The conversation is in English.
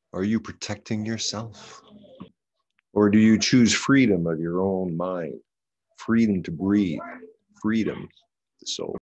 Are you protecting yourself? Or do you choose freedom of your own mind, freedom to breathe, freedom, the soul?